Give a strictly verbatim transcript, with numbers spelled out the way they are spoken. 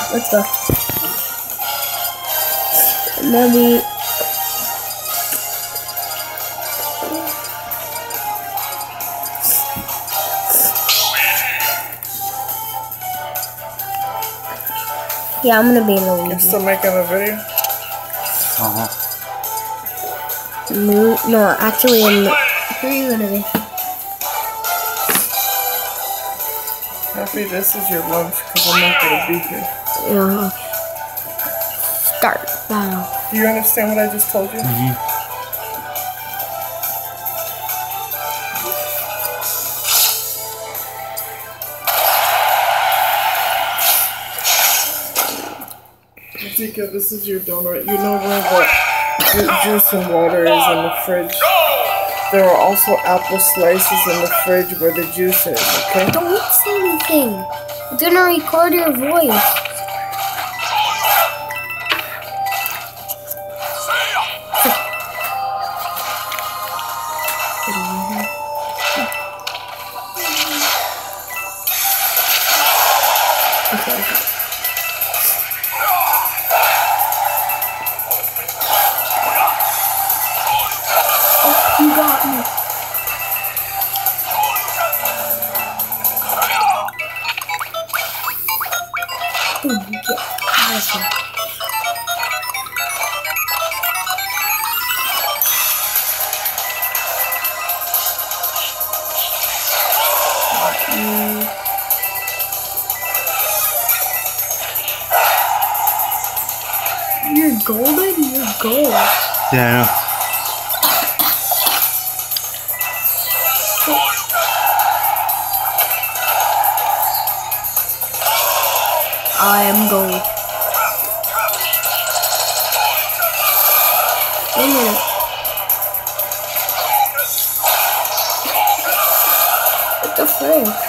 Let's go. Maybe. Yeah, I'm gonna be in the lead. You're still making a video? Uh-huh. No, no, actually, in the, where are you gonna be? Happy this is your lunch because I'm not gonna be here. Yeah, okay. Start battle. Do you understand what I just told you? Mm-hmm. Zika, this is your donut. You know where the ju juice and water is in the fridge. There are also apple slices in the fridge where the juice is, okay? Don't say anything. It's gonna record your voice. Okay, okay. You got me. Boom, get out of here. Mm. You're golden? You're gold. Yeah, I know. I am gold. Wait a minute. What the frick?